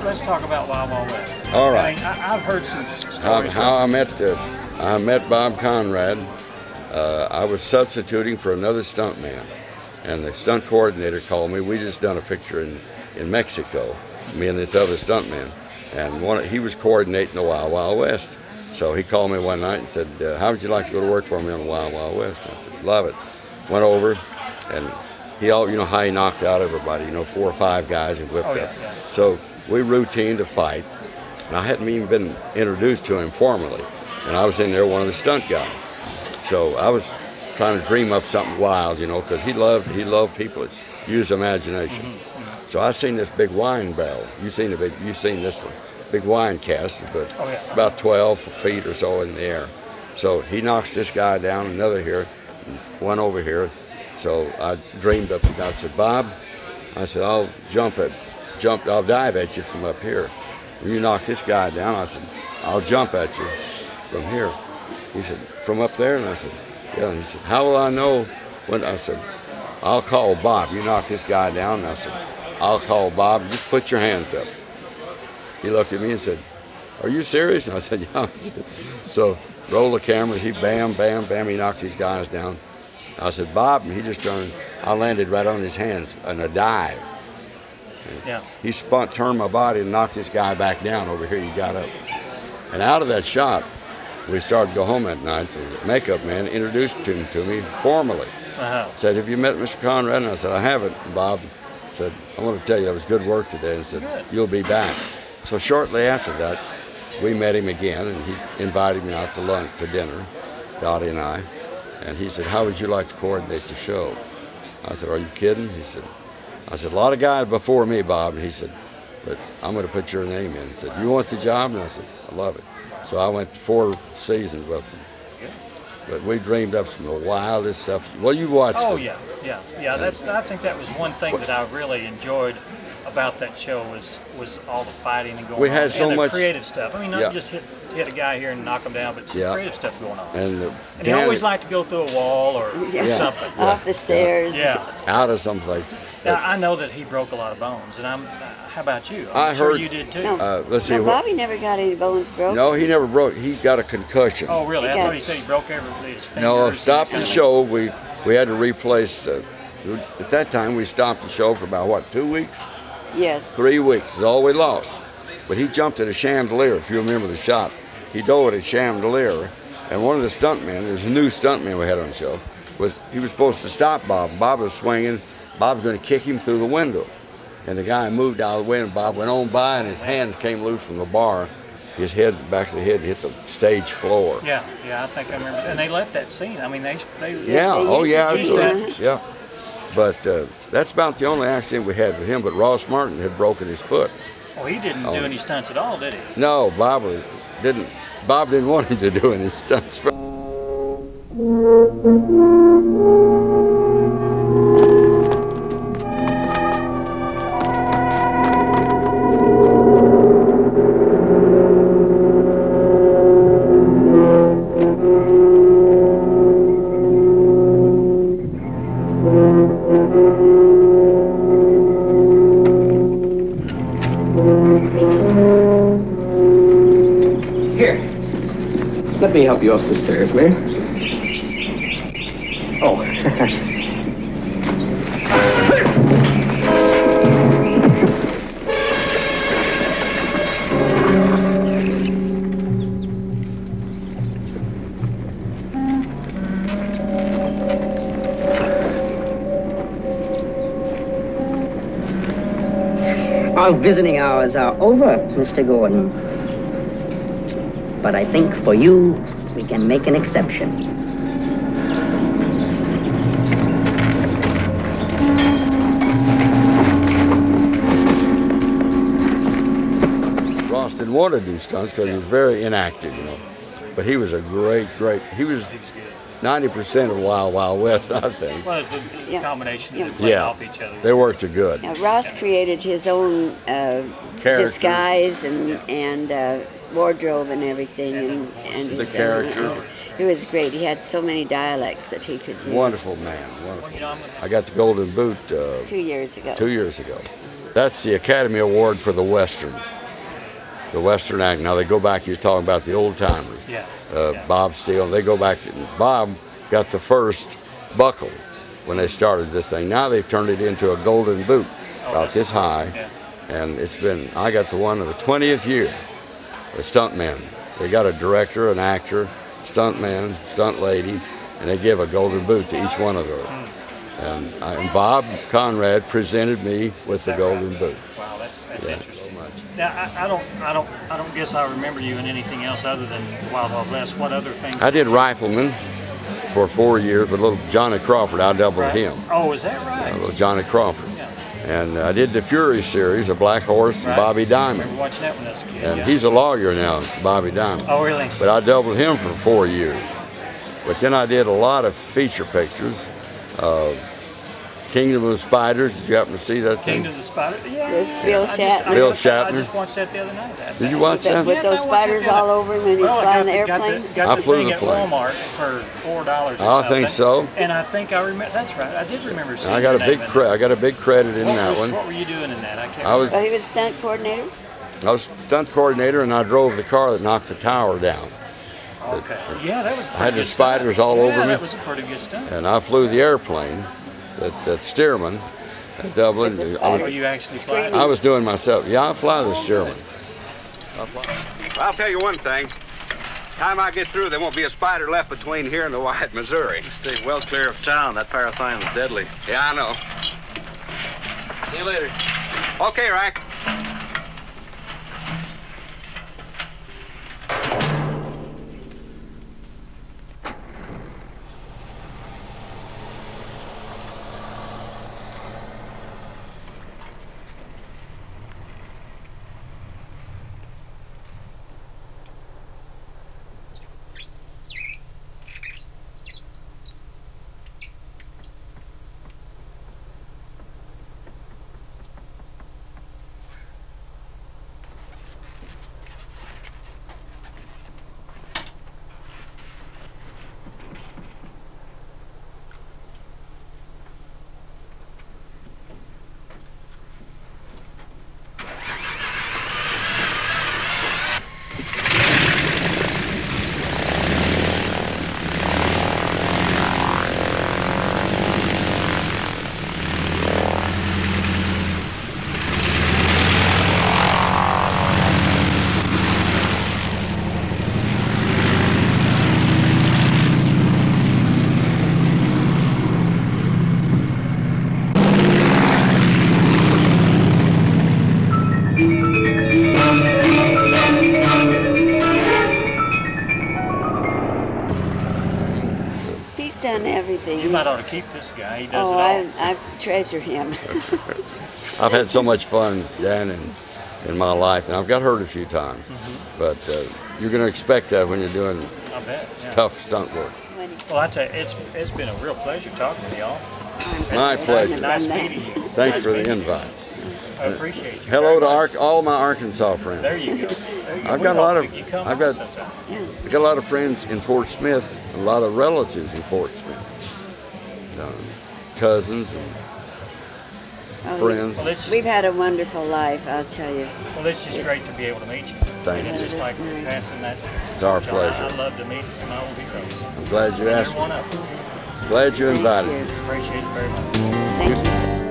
let's talk about Wild Wild West. All right. I mean, I've heard some stories. How I met Bob Conrad. I was substituting for another stuntman, and the stunt coordinator called me. We just done a picture in Mexico, me and this other stuntman, and he was coordinating the Wild Wild West. So he called me one night and said, "How would you like to go to work for me on the Wild Wild West?" And I said, "Love it." Went over, and you know how he knocked out everybody. 4 or 5 guys and whipped up. Yeah. So we routined a fight, and I hadn't even been introduced to him formally, and I was in there one of the stunt guys. So I was trying to dream up something wild, because he loved people that use imagination. So I seen this big wine barrel. You've seen this one, big wine cask, but about 12 feet or so in the air. So he knocks this guy down, another here, and one over here. So I dreamed up. I said, "Bob," I said, I'll dive at you from up here. When you knock this guy down, I said, "I'll jump at you from here." He said, "From up there?" And I said, "Yeah." And he said, "How will I know when?" I said, "I'll call Bob. You knock this guy down." And I said, "I'll call Bob. Just put your hands up." He looked at me and said, "Are you serious?" And I said, "Yeah." So roll the camera. He bam, bam, bam. He knocked these guys down. I said, "Bob," and he just turned. I landed right on his hands in a dive. Yeah. He turned my body and knocked this guy back down over here. He got up. And out of that shot, we started to go home at night. The makeup man introduced him to me formally. Said, "Have you met Mr. Conrad?" And I said, "I haven't." Bob said, "I want to tell you it was good work today." And said, "You'll be back." So shortly after that, we met him again, and he invited me out to lunch, to dinner, Dottie and I. And he said, "How would you like to coordinate the show?" I said, "Are you kidding?" I said, "A lot of guys before me, Bob." And he said, "But I'm going to put your name in." He said, "You want the job?" And I said, "I love it." So I went 4 seasons with him. But we dreamed up some of the wildest stuff. Well, you watched it. Oh, yeah. I think that was one thing that I really enjoyed about that show was all the fighting and going on. We had so much creative stuff. I mean, not just hit a guy here and knock him down, but some creative stuff going on. And he always liked to go through a wall or something. Off the stairs. Yeah. Out of someplace. Now, I know that he broke a lot of bones, and how about you? I sure heard you did too. No, let's see. Bobby never got any bones broken. No, he never broke. He got a concussion. Oh, really? I thought he said he broke his fingers. No, stopped the show. We had to replace. At that time, we stopped the show for about 2 weeks? Yes. 3 weeks is all we lost. But he jumped at a chandelier. If you remember the shot, he dove at a chandelier, and one of the stuntmen, there's a new stuntman we had on the show, he was supposed to stop Bob. Bob was swinging. Bob was going to kick him through the window. And the guy moved out of the way, and Bob went on by, and his hands came loose from the bar. His head, back of the head, hit the stage floor. Yeah, I think I remember. And they left that scene. I mean, they yeah. But that's about the only accident we had with him. But Ross Martin had broken his foot. Well, he didn't do any stunts at all, did he? No, Bob didn't. Bob didn't want him to do any stunts. Let me help you up the stairs, man. Oh. Our visiting hours are over, Mr. Gordon. But I think for you, we can make an exception. Ross didn't want to do stunts because he was very inactive, But he was a great, he was 90% of Wild Wild West, I think. Well, it's a combination that played off each other. They worked good. Now, Ross created his own disguise and wardrobe and everything, and the character. It was great. He had so many dialects that he could use. Wonderful man, wonderful. I got the Golden Boot 2 years ago. 2 years ago. That's the Academy Award for the Westerns. The Western act. Now they go back, he was talking about the old timers. Yeah. Bob Steele, they go back to, Bob got the first buckle when they started this thing. Now they've turned it into a golden boot, about this high. Yeah. And it's been, I got the one of the 20th year, the Stuntman. They got a director, an actor, stuntman, stunt lady, and they give a golden boot to each one of those. And Bob Conrad presented me with the golden boot. Wow, that's interesting. Now I don't guess I remember you in anything else other than Wild Wild West. What other things? I did Rifleman for 4 years, but little Johnny Crawford, I doubled him. Oh, is that right? Little Johnny Crawford. Yeah. And I did the Fury series, a Black Horse and Bobby I Diamond. remember watching that when I was a kid. And he's a lawyer now, Bobby Diamond. Oh, really? But I doubled him for 4 years. But then I did a lot of feature pictures. Kingdom of the Spiders, did you happen to see that thing? Kingdom of the Spiders? Yeah. With Bill Shatner. Bill I Shatner. just watched that the other night. Did you watch that? With those spiders all over him when he's flying the got airplane? Got I the flew thing the at plane. Walmart for $4 or something. I think so. And I think I remember. That's right. I did remember seeing. I got a your big name in credit. I got a big credit in it. that one. What were you doing in that? I can't. I was Well, he was stunt coordinator? I was stunt coordinator, and I drove the car that knocked the tower down. Okay. Yeah, that was. I had the spiders all over me. That was a pretty good stunt. And I flew the airplane that Stearman at Dublin. With the Oh, spiders. you actually Screaming. fly? I was doing myself. Yeah, I fly the Stearman. I'll tell you one thing. Time I get through, there won't be a spider left between here and the Wide Missouri. Stay well clear of town. That parathion's deadly. Yeah, I know. See you later. Okay, Rack. He's done everything. You might ought to keep this guy. He does Oh, it all. I treasure him. I've had so much fun, Dan, in my life, and I've got hurt a few times. But you're going to expect that when you're doing I bet. Yeah. tough stunt work. Well, I tell you, it's been a real pleasure talking to y'all. My pleasure. Nice meeting you. Thanks Nice for the meeting you. invite. I appreciate you. Hello very to much. all my Arkansas friends. There you go. There you go. I've We got a lot hope of- you come I've on got- sometime. I got a lot of friends in Fort Smith, a lot of relatives in Fort Smith, cousins and Oh, friends. Well, it's just, We've had a wonderful life, I'll tell you. well, it's just great to be able to meet you. Thank And it's you. just Yeah, like that's nice. passing that. It's our torch on. pleasure. I love to meet my old friends. I'm glad you You're asked. one of them. Glad you Thank invited me. you. Appreciate it very much. Thank you so